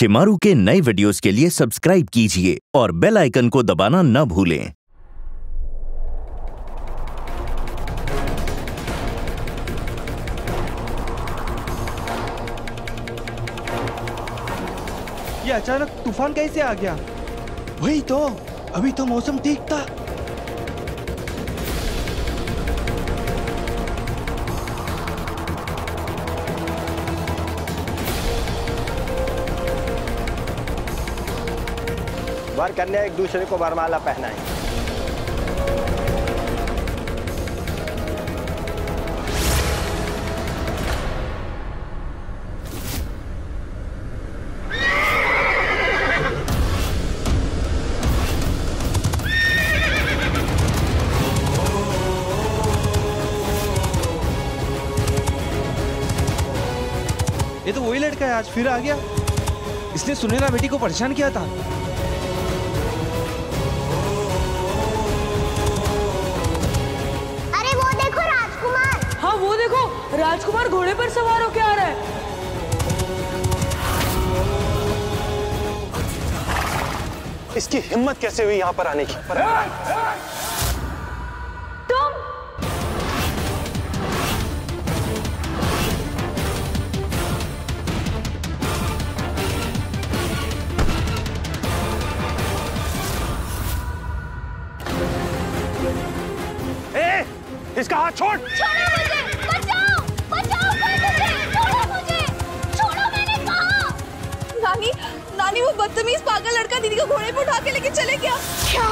शिमारू के नए वीडियोस के लिए सब्सक्राइब कीजिए और बेल आइकन को दबाना न भूलें। ये अचानक तूफान कैसे आ गया? वही तो, अभी तो मौसम ठीक था। वर कन्या एक दूसरे को वरमाला पहनाएं। ये तो वही लड़का है, आज फिर आ गया। इसने सुनैना बेटी को परेशान किया था। अरे वो देखो राजकुमार। हाँ वो देखो, राजकुमार घोड़े पर सवार होके आ रहा है। इसकी हिम्मत कैसे हुई यहाँ पर आने की? तुम इसका हाथ छोड़। छोड़ो मुझे, बचाओ, बचाओ कोई मुझे, छोड़ो मुझे, छोड़ो मैंने कहा। नानी, नानी वो बदतमीज पागल लड़का दीदी को घोड़े पर उठा के लेके चले गया। क्या?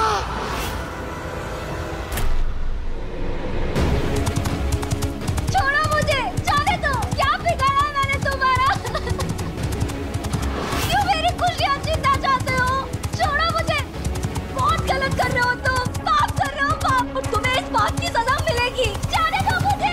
छोड़ो मुझे, जाने दो। क्या बिगाड़ा मैंने तुम्हारा? क्यों मेरी खुशियां छीनना चाहते हो? छोड़ो मुझे। बहुत गलत कर रहे हो तुम, पाप कर रहे हो पाप, और तुम्हें इस बात की सजा मिलेगी। जाने दो मुझे।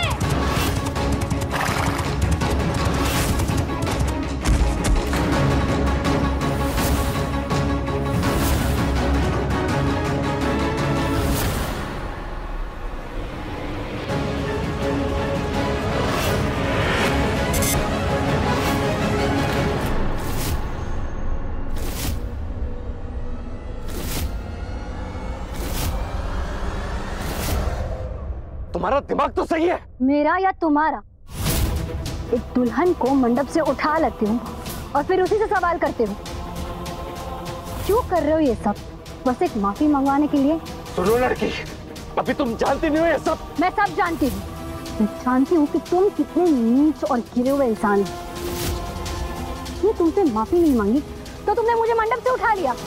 तुम्हारा दिमाग तो सही है। मेरा या तुम्हारा? एक दुल्हन को मंडप से उठा लेते हो और फिर उसी से सवाल करते हो। क्यों कर रहे हो ये सब? बस एक माफी मंगवाने के लिए? सुनो लड़की, अभी तुम जानती नहीं हो ये सब। मैं सब जानती हूँ। मैं जानती हूँ कि तुम कितने नीच और गिरे हुए इंसान हो। मैं तुमसे माफी नहीं मांगी तो तुमने मुझे मंडप से उठा लिया।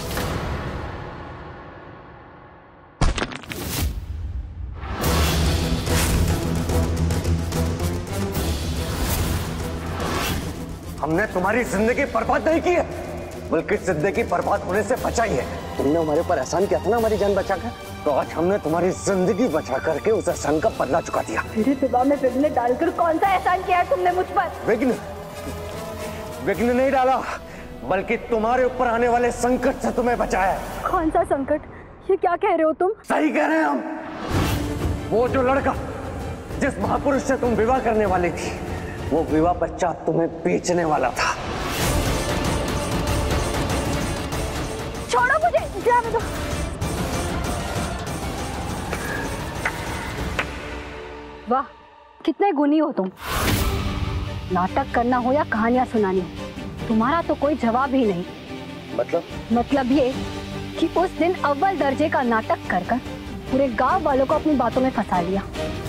हमने तुम्हारी जिंदगी बर्बाद नहीं की है, बल्कि जिंदगी बर्बाद होने से बचाई है। तुमने हमारे ऊपर एहसान किया था ना हमारी जान बचाकर, तो आज हमने तुम्हारी जिंदगी बचा करके उस एहसान का बदला चुका दिया। मेरे दिमाग में विघ्न डालकर कौन सा एहसान किया है तुमने मुझ पर? विघ्न? विघ्न नहीं डाला, बल्कि तुम्हारे ऊपर आने वाले संकट से तुम्हें बचाया। कौन सा संकट? ये क्या कह रहे हो तुम? सही कह रहे हैं हम। वो जो लड़का जिस महापुरुष से तुम विवाह करने वाली थी, वो विवाह बच्चा तुम्हें बेचने वाला था। छोड़ो मुझे, जाने दो। वाह, कितने गुणी हो तुम। नाटक करना हो या कहानियां सुनानी हो, तुम्हारा तो कोई जवाब ही नहीं। मतलब ये कि उस दिन अव्वल दर्जे का नाटक कर कर पूरे गांव वालों को अपनी बातों में फंसा लिया,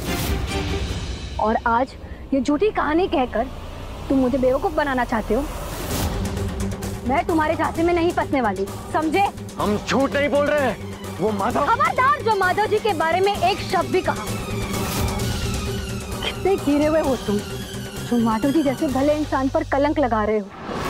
और आज ये झूठी कहानी कहकर तुम मुझे बेवकूफ बनाना चाहते हो। मैं तुम्हारे झांसे में नहीं फंसने वाली, समझे? हम झूठ नहीं बोल रहे हैं। वो माधव। खबरदार जो माधव जी के बारे में एक शब्द भी कहा। कितने गिरे हुए हो तुम, जो माधव जी जैसे भले इंसान पर कलंक लगा रहे हो।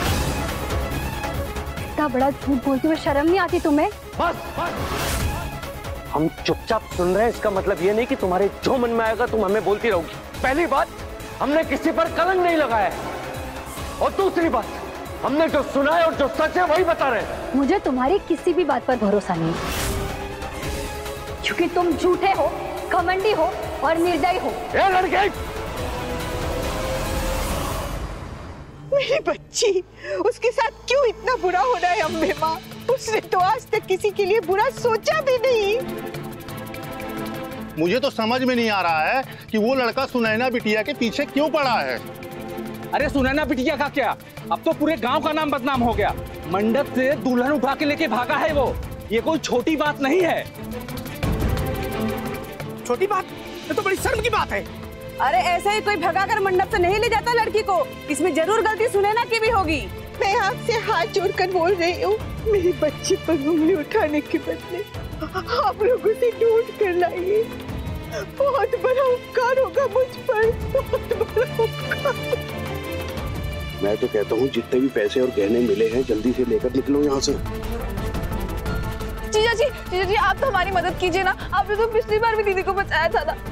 इतना बड़ा झूठ बोलते हुए शर्म नहीं आती तुम्हें? बस। हम चुपचाप सुन रहे हैं, इसका मतलब ये नहीं कि तुम्हारे जो मन में आएगा तुम हमें बोलती रहोगी। पहली बात, हमने किसी पर कलंक नहीं लगाया है, और दूसरी बात, हमने जो सुना है और जो सच है वही बता रहे हैं। मुझे तुम्हारी किसी भी बात पर भरोसा नहीं, क्योंकि तुम झूठे हो, घमंडी हो और निर्दयी हो। ए लड़के, मेरी बच्ची, उसके साथ क्यों इतना बुरा हो रहा है अम्बे माँ? उसने तो आज तक किसी के लिए बुरा सोचा भी नहीं। मुझे तो समझ में नहीं आ रहा है कि वो लड़का सुनैना बिटिया के पीछे क्यों पड़ा है। अरे सुनैना बिटिया का क्या, अब तो पूरे गांव का नाम बदनाम हो गया। मंडप से दुल्हन उठा के लेके भागा है वो। ये कोई छोटी बात नहीं है। छोटी बात? ये तो बड़ी शर्म की बात है। अरे ऐसे ही कोई भगाकर मंडप से नहीं ले जाता लड़की को। इसमें जरूर गलती सुनैना की भी होगी। मैं आपसे हाथ जोड़कर बोल रही हूँ, मेरी बच्ची पर उंगली उठाने के बदले आप लोग उसे ढूंढ कर लाइए। बहुत बड़ा उपकार होगा मुझ पर, बहुत बड़ा उपकार। मैं तो कहता हूँ जितने भी पैसे और गहने मिले हैं जल्दी से लेकर निकलो यहाँ से। जीजा जी आप तो हमारी मदद कीजिए ना। आपने तो पिछली बार भी दीदी को बचाया था ना।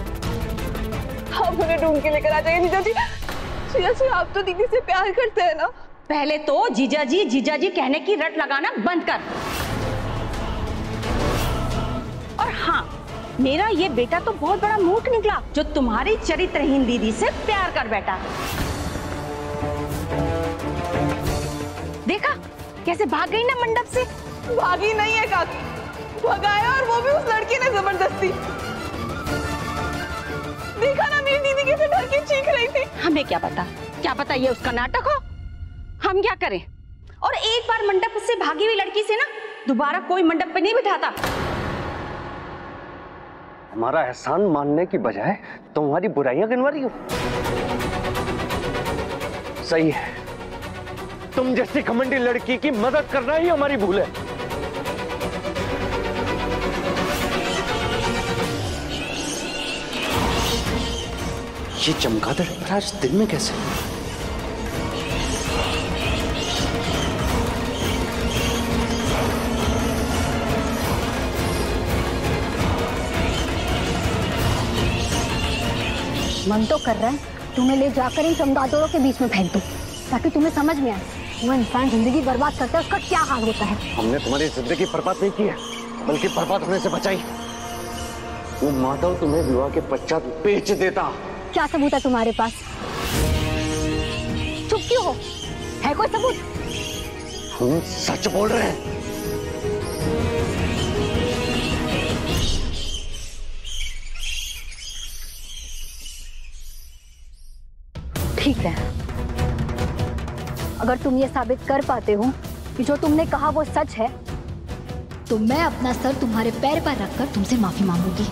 आप उन्हें ढूंढ के लेकर आ जाइए जीजा जी आप तो दीदी से प्यार करते हैं ना। पहले तो जीजा जी कहने की रट लगाना बंद कर। और हाँ, मेरा ये बेटा तो बहुत बड़ा मूर्ख निकला जो तुम्हारी चरित्रहीन दीदी से प्यार कर बैठा। देखा कैसे भाग गई ना मंडप से। भागी नहीं है काकी, भगाया, और वो भी उस लड़की ने जबरदस्ती। देखा ना मेरी दीदी कैसे डर के चीख रही थी। हमें क्या पता ये उसका नाटक हो। हम क्या करें। और एक बार मंडप से भागी हुई लड़की से ना दोबारा कोई मंडप पे नहीं बिठाता। हमारा एहसान मानने की बजाय तुम्हारी बुराइयां गिनवा रही हो। सही है, तुम जैसी घमंडी लड़की की मदद करना ही हमारी भूल है। ये चमगादड़ आज दिन में कैसे? मन तो कर रहा है तुम्हें ले जाकर इन चमगादड़ों के बीच में फेंक दूं, ताकि तुम्हें समझ में आए वो इंसान जिंदगी बर्बाद करता है उसका क्या हाल होता है। हमने तुम्हारी जिंदगी बर्बाद नहीं की है, बल्कि बर्बाद होने से बचाई। वो माधव तुम्हें विवाह के पश्चात बेच देता। क्या सबूत है तुम्हारे पास? चुप क्यों हो? है कोई सबूत? हम सच बोल रहे हैं। ठीक है, अगर तुम ये साबित कर पाते हो कि जो तुमने कहा वो सच है, तो मैं अपना सर तुम्हारे पैर पर रखकर तुमसे माफी मांगूंगी।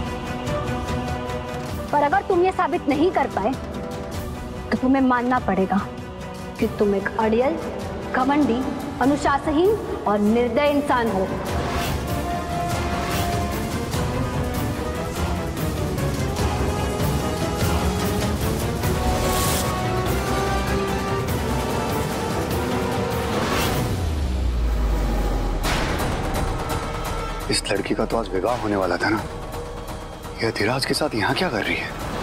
पर अगर तुम ये साबित नहीं कर पाए तो तुम्हें मानना पड़ेगा कि तुम एक अड़ियल, घमंडी, अनुशासनहीन और निर्दय इंसान हो। इस लड़की का तो आज विवाह होने वाला था ना। यह धीराज के साथ यहाँ क्या कर रही है?